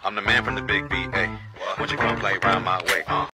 I'm the man from the big B, hey. Won't you come play round my way?